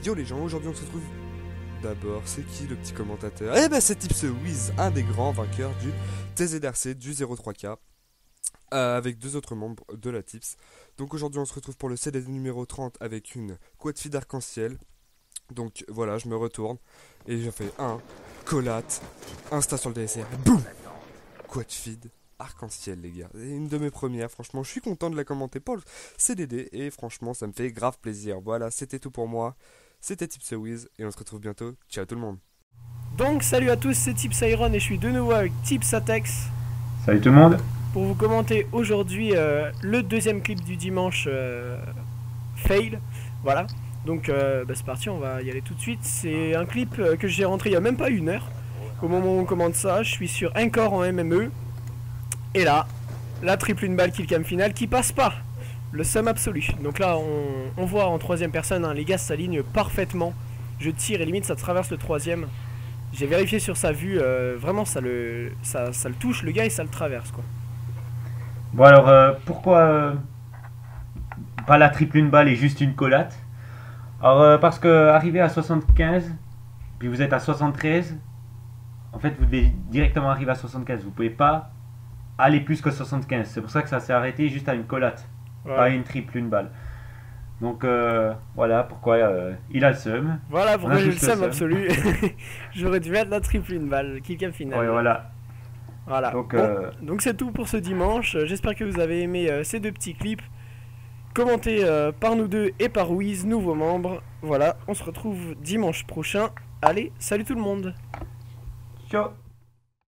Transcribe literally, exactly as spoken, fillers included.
Yo les gens, aujourd'hui on se retrouve. D'abord, c'est qui le petit commentateur? Eh ben c'est TipsWiz, un des grands vainqueurs du T Z R C du zéro trois K, euh, avec deux autres membres de la Tips. Donc aujourd'hui on se retrouve pour le C D numéro trente avec une quad feed arc-en-ciel. Donc voilà, je me retourne et je fais un collate, insta sur le D S R, boum, quad feed arc-en-ciel les gars. C'est une de mes premières, franchement je suis content de la commenter pour le C D D et franchement ça me fait grave plaisir. Voilà, c'était tout pour moi. C'était TipsWiz et on se retrouve bientôt. Ciao tout le monde. Donc salut à tous, c'est Tips Iron et je suis de nouveau avec Tips Atex Salut tout le monde. pour vous commenter aujourd'hui euh, le deuxième clip du dimanche euh, fail. Voilà, donc euh, bah, c'est parti, on va y aller tout de suite. C'est un clip euh, que j'ai rentré il y a même pas une heure. Au moment où on commente ça, je suis sur un corps en M M E. Et là, la triple une balle killcam finale qui passe pas. Le sum absolu. Donc là, on, on voit en troisième personne, hein, les gars s'alignent parfaitement. Je tire et limite ça traverse le troisième. J'ai vérifié sur sa vue, euh, vraiment ça le, ça, ça le touche le gars et ça le traverse quoi. Bon alors euh, pourquoi euh, pas la triple une balle et juste une collate? Alors euh, parce que arrivé à soixante-quinze, puis vous êtes à soixante-treize, en fait vous devez directement arriver à soixante-quinze. Vous pouvez pas aller plus que soixante-quinze. C'est pour ça que ça s'est arrêté juste à une collate, Ouais. pas à une triple une balle. Donc euh, voilà pourquoi euh, il a le seum. Voilà On a pourquoi j'ai le juste le seum seum. absolu. J'aurais dû mettre la triple une balle, killcam finale. Ouais, voilà. Voilà. Donc, Bon, euh, donc c'est tout pour ce dimanche. J'espère que vous avez aimé euh, ces deux petits clips. Commentés euh, par nous deux et par Wiz, nouveau membre. Voilà, on se retrouve dimanche prochain. Allez, salut tout le monde. ciao.